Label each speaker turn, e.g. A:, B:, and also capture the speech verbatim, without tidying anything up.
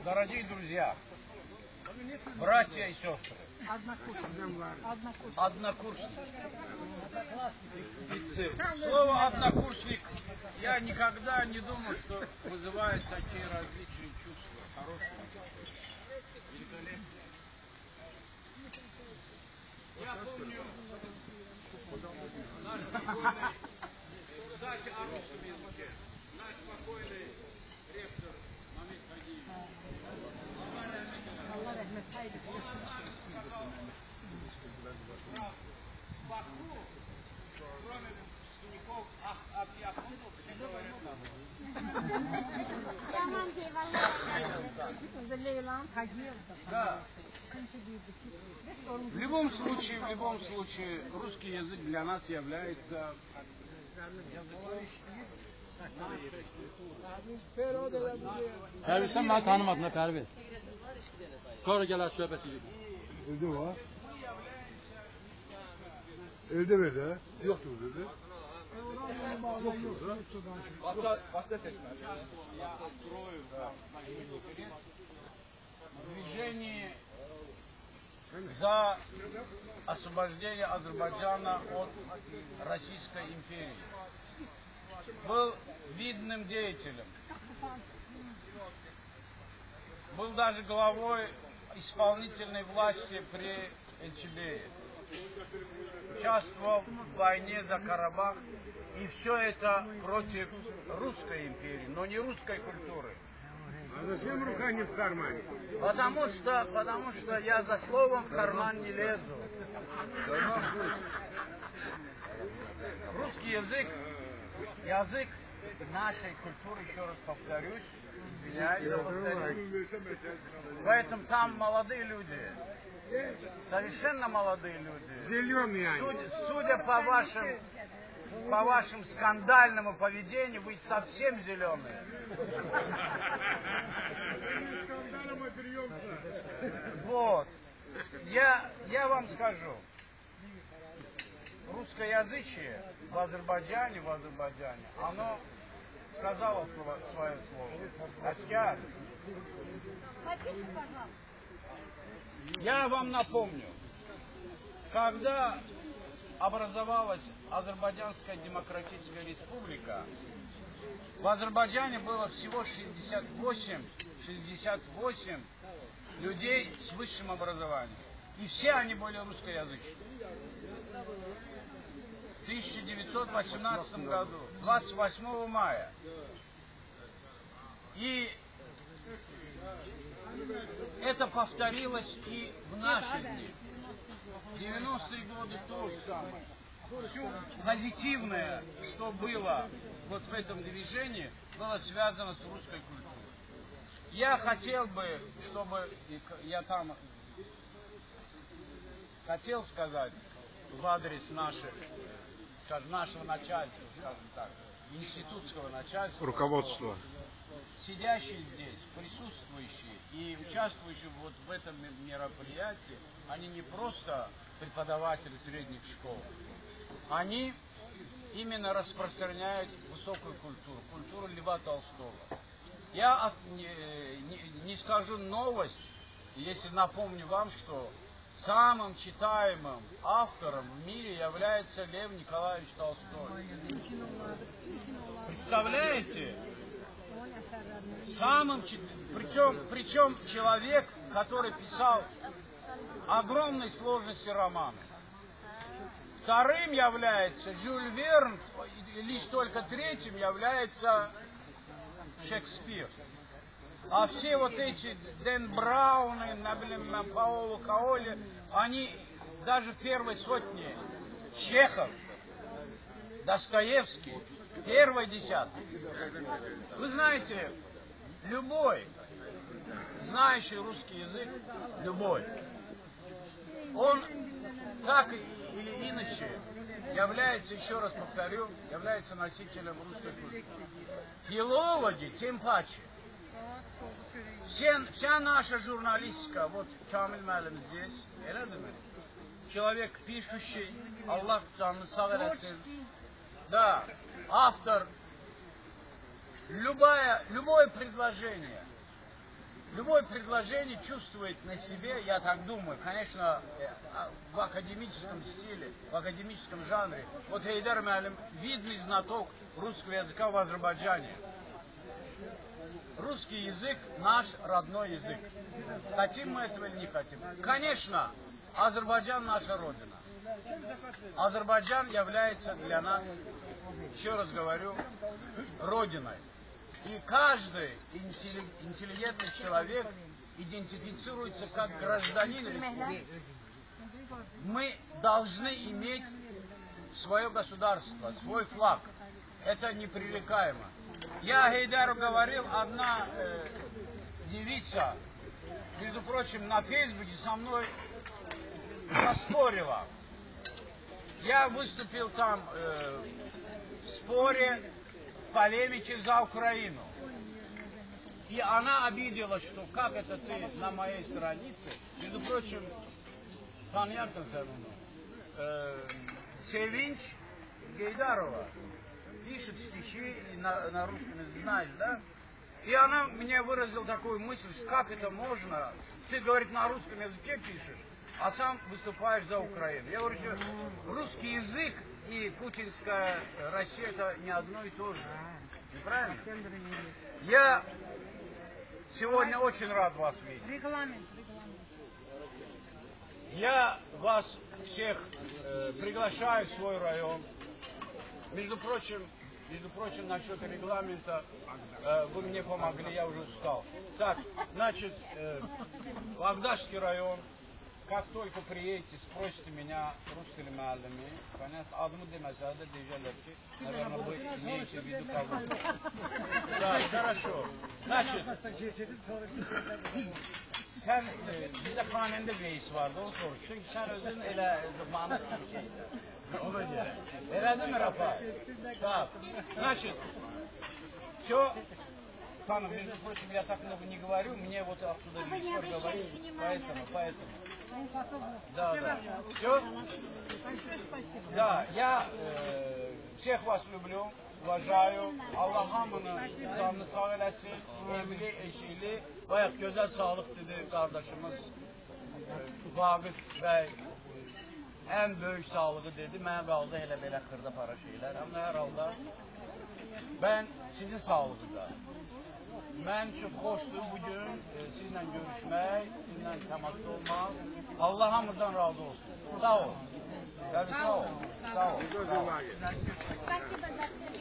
A: Дорогие друзья, братья и сестры, однокурсники. Слово однокурсник, я никогда не думал, что вызывает такие различные чувства. Хорошие, великолепные. Я помню наш покойный, кстати, о русском языке, наш покойный ректор Мамед Хадиев. Он однажды сказал, в Баку, кроме выпускников Ахьякунов, все говорят на да. В любом случае, в любом случае, русский язык для нас является
B: Perviz sen bana tanımadın ha Perviz. Sonra gel sohbet edelim.
C: Evde var. Evde verdi ha. Yoktur dedi. Yoktur da.
A: Сейчас я открою движение за освобождение Азербайджана от Российской империи. Был видным деятелем. Был даже главой исполнительной власти при Эльчебее. Участвовал в войне за Карабах. И все это против русской империи, но не русской культуры.
C: А зачем рука не в кармане?
A: Потому что, потому что я за словом в карман не лезу. Русский язык, язык нашей культуры, еще раз повторюсь, извиняюсь за повторюсь. Поэтому там молодые люди, совершенно молодые люди.
C: Зеленые они.
A: Судя, судя по вашим, по вашим скандальному поведению, вы совсем зеленые. Вот. Я, я вам скажу. Русскоязычие в Азербайджане, в Азербайджане, оно сказало свое, свое слово. Аскар. Я вам напомню, когда образовалась Азербайджанская демократическая республика, в Азербайджане было всего шестьдесят восемь, шестьдесят восемь людей с высшим образованием. И все они были русскоязычные. В тысяча девятьсот восемнадцатом году, двадцать восьмого мая. И это повторилось и в наши дни. В девяностые годы то же самое. Все позитивное, что было вот в этом движении, было связано с русской культурой. Я хотел бы, чтобы я там хотел сказать в адрес наших, скажем, нашего начальства, скажем так, институтского начальства,
C: руководство,
A: сидящие здесь, присутствующие и участвующие вот в этом мероприятии, они не просто преподаватели средних школ, они именно распространяют высокую культуру, культуру Льва Толстого. Я не, не, не скажу новость, если напомню вам, что самым читаемым автором в мире является Лев Николаевич Толстой. Представляете? Самым, причем, причем человек, который писал огромной сложности романы. Вторым является Жюль Верн, лишь только третьим является Шекспир. А все вот эти Дэн Брауны, Паоло Коэльо, они даже в первой сотне. Чехов, Достоевский, первой десятки. Вы знаете, любой, знающий русский язык, любой, он так или иначе является, еще раз повторю, является носителем русской культуры. Филологи, тем паче. Все, вся наша журналистика, вот Камил Мэлим здесь, человек пишущий, Аллах canını sağ eylesin. Да, автор, любое, любое предложение, любое предложение чувствует на себе, я так думаю, конечно, в академическом стиле, в академическом жанре. Вот Хейдар Муалим видный знаток русского языка в Азербайджане. Русский язык наш родной язык. Хотим мы этого или не хотим? Конечно, Азербайджан наша родина. Азербайджан является для нас, еще раз говорю, родиной. И каждый интеллигентный человек идентифицируется как гражданин республики. Мы должны иметь свое государство, свой флаг. Это непререкаемо. Я Гейдару говорил, одна э, девица, между прочим, на Фейсбуке со мной поспорила. Я выступил там э, в споре, в полемике за Украину. И она обиделась, что как это ты на моей странице, между прочим, tanıyarsın sen onu, э, Sevinç Гейдарова, пишет стихи на, на русском, знаешь, да? И она мне выразила такую мысль, что как это можно, ты, говорит, на русском языке пишешь, а сам выступаешь за Украину. Я говорю, что русский язык и путинская Россия это не одно и то же. Неправильно? Я сегодня очень рад вас видеть. Я вас всех э, приглашаю в свой район. Между прочим, между прочим, насчет регламента э, вы мне помогли, я уже устал. Так, значит, э, Агдашский район. Как только приедете, спросите меня русскими малами, понятно, адımı demezler de diyecekler ki, наверное, вы имеете в виду кого. Да, хорошо. Значит, sen, e, bizde hanende reis vardı, onu sormuş. Çünkü sen özün ele zamanısın. Ona göre. Öyle değil mi Rafa? Так, значит, все. Пану, между прочим, я так много не говорю, мне вот оттуда режиссер говорит, поэтому, поэтому. Да, да. Все? Да, я э, всех вас люблю, уважаю. Allah hamını canını sağ eləsin. Evli, eşili, bayağı güzel sağlık dedi kardeşimiz Vagıf Bey. En büyük sağlığı dedi. Mən qaldı elə belə xırda para şeyler. Ama her halda ben sizin sağlığınıza. Mən çox xoşdur bugün e, sizlə görüşmək, sizlə təmasda olmaq. Allah hamımızdan razı olsun. Sağ ol. Tabii sağ ol. Sağ ol. Sağ ol.
D: Спасибо за все.